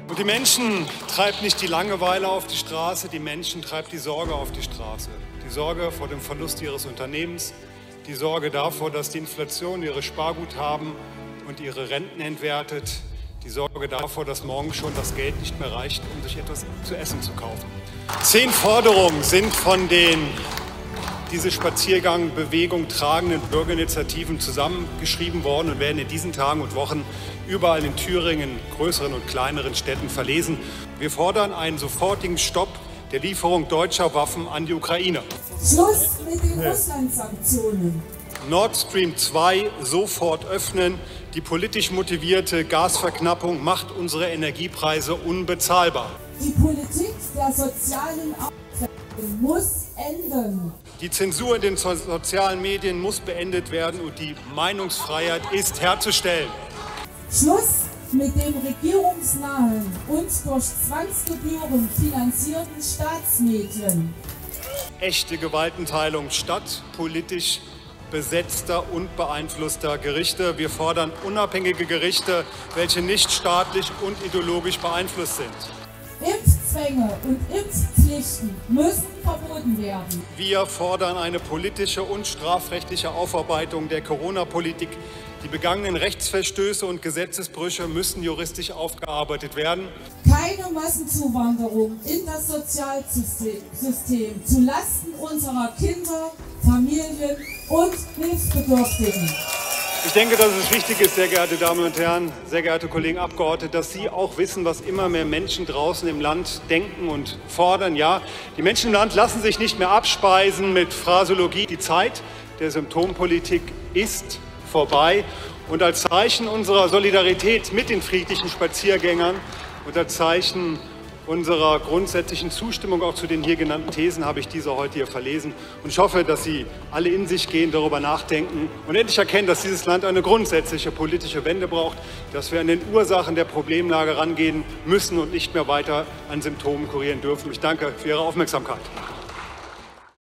Und die Menschen treibt nicht die Langeweile auf die Straße, die Menschen treibt die Sorge auf die Straße. Die Sorge vor dem Verlust ihres Unternehmens, die Sorge davor, dass die Inflation ihre Sparguthaben und ihre Renten entwertet, die Sorge davor, dass morgen schon das Geld nicht mehr reicht, um sich etwas zu essen zu kaufen. 10 Forderungen sind von den diese Spaziergang-Bewegung tragenden Bürgerinitiativen zusammengeschrieben worden und werden in diesen Tagen und Wochen überall in Thüringen, größeren und kleineren Städten verlesen. Wir fordern einen sofortigen Stopp der Lieferung deutscher Waffen an die Ukraine. Schluss mit den Russland-Sanktionen. Nord Stream 2 sofort öffnen. Die politisch motivierte Gasverknappung macht unsere Energiepreise unbezahlbar. Die Politik der sozialen Aufklärung muss enden. Die Zensur in den sozialen Medien muss beendet werden und die Meinungsfreiheit ist herzustellen. Schluss mit dem regierungsnahen und durch Zwangsgebühren finanzierten Staatsmedien. Echte Gewaltenteilung statt politisch besetzter und beeinflusster Gerichte. Wir fordern unabhängige Gerichte, welche nicht staatlich und ideologisch beeinflusst sind. Impfzwänge und Impfpflichten müssen verboten werden. Wir fordern eine politische und strafrechtliche Aufarbeitung der Corona-Politik. Die begangenen Rechtsverstöße und Gesetzesbrüche müssen juristisch aufgearbeitet werden. Keine Massenzuwanderung in das Sozialsystem zulasten unserer Kinder, Familien und Hilfsbedürftigen. Ich denke, dass es wichtig ist, sehr geehrte Damen und Herren, sehr geehrte Kollegen Abgeordnete, dass Sie auch wissen, was immer mehr Menschen draußen im Land denken und fordern. Ja, die Menschen im Land lassen sich nicht mehr abspeisen mit Phraseologie. Die Zeit der Symptompolitik ist vorbei. Und als Zeichen unserer Solidarität mit den friedlichen Spaziergängern und als Zeichen unserer grundsätzlichen Zustimmung auch zu den hier genannten Thesen habe ich diese heute hier verlesen. Und ich hoffe, dass Sie alle in sich gehen, darüber nachdenken und endlich erkennen, dass dieses Land eine grundsätzliche politische Wende braucht, dass wir an den Ursachen der Problemlage rangehen müssen und nicht mehr weiter an Symptomen kurieren dürfen. Ich danke für Ihre Aufmerksamkeit.